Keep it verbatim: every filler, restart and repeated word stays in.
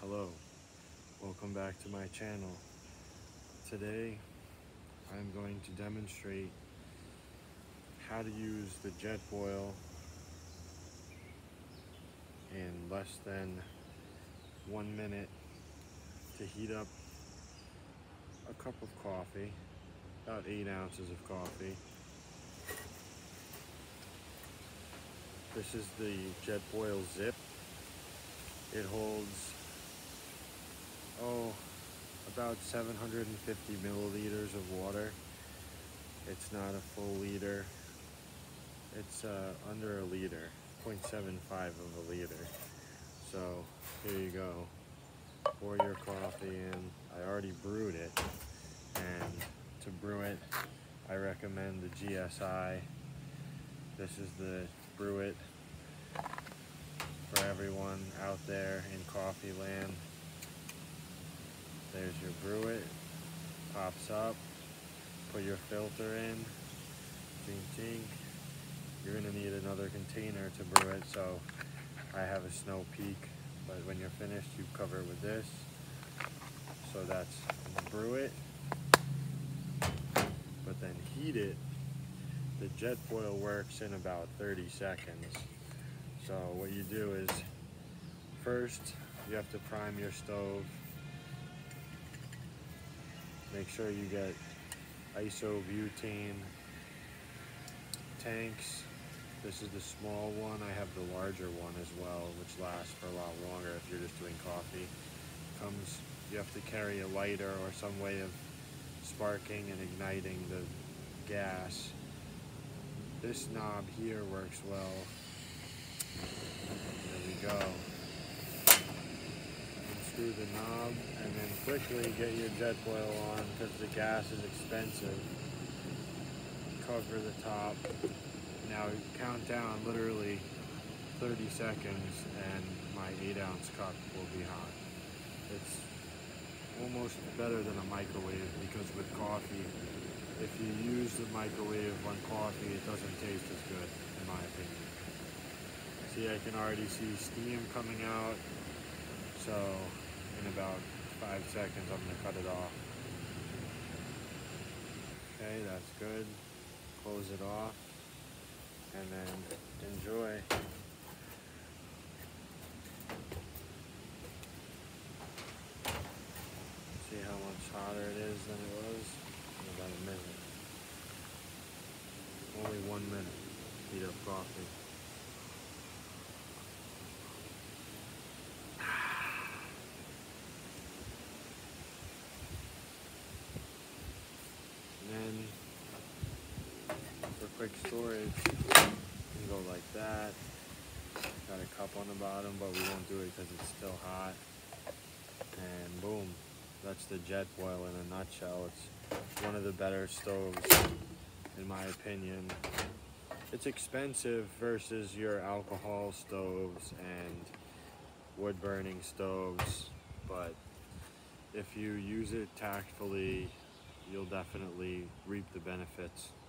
Hello, welcome back to my channel. Today I'm going to demonstrate how to use the Jetboil in less than one minute to heat up a cup of coffee, about eight ounces of coffee. This is the Jetboil Zip. It holds, oh, about seven hundred fifty milliliters of water. It's not a full liter. It's uh, under a liter, zero point seven five of a liter. So here you go. Pour your coffee in. I already brewed it, and to brew it, I recommend the G S I. This is the brew it for everyone out there in coffee land. There's your brew it. Pops up. Put your filter in. Ching ching. You're gonna need another container to brew it, so I have a Snow Peak, but when you're finished, you cover it with this. So that's brew it, but then heat it. The Jetboil works in about thirty seconds. So what you do is, first you have to prime your stove. Make sure you get isobutane tanks. This is the small one. I have the larger one as well, which lasts for a lot longer if you're just doing coffee. Comes, you have to carry a lighter or some way of sparking and igniting the gas. This knob here works well. There we go. Unscrew the knob and then quickly get your Jetboil on because the gas is expensive. Cover the top. Now count down literally thirty seconds and my eight ounce cup will be hot. It's almost better than a microwave because with coffee, if you use the microwave on coffee, it doesn't taste as good, in my opinion. See, I can already see steam coming out. So in about five seconds, I'm gonna cut it off. Okay, that's good. Close it off and then enjoy. See how much hotter it is than it was in about a minute. Only one minute. Heat up coffee. And then for quick storage, you can go like that. Got a cup on the bottom, but we won't do it because it's still hot. And boom, that's the Jetboil in a nutshell. It's one of the better stoves, in my opinion. It's expensive versus your alcohol stoves and wood burning stoves, but if you use it tactfully, you'll definitely reap the benefits.